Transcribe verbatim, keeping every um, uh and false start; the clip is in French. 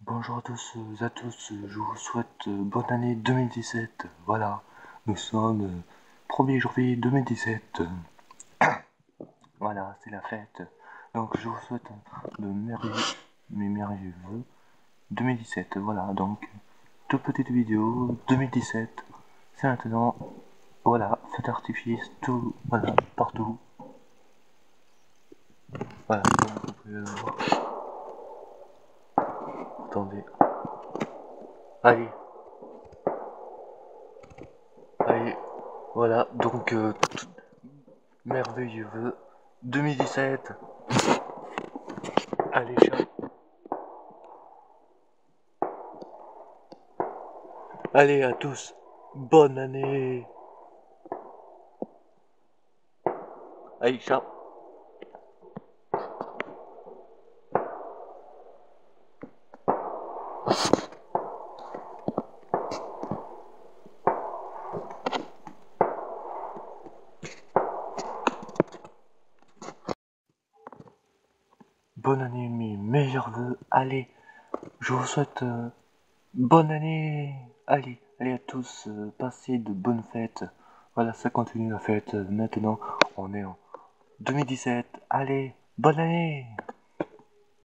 Bonjour à tous et à tous, je vous souhaite euh, bonne année deux mille dix-sept. Voilà, nous sommes euh, premier janvier deux mille dix-sept. Voilà, c'est la fête. Donc je vous souhaite de merveilleux, mes merveilleux vœux deux mille dix-sept. Voilà, donc toute petite vidéo deux mille dix-sept. C'est maintenant, voilà, feu d'artifice, tout, voilà, partout. Voilà, comme vous pouvez le voir. Attendez. Allez. Allez. Voilà, donc euh, tout merveilleux vœux deux mille dix-sept. Allez, chat. Allez à tous, bonne année. Allez, chat. Bonne année, mes meilleurs vœux. Allez, je vous souhaite euh, bonne année. Allez, allez à tous, euh, passez de bonnes fêtes. Voilà, ça continue la fête. Maintenant, on est en deux mille dix-sept. Allez, bonne année.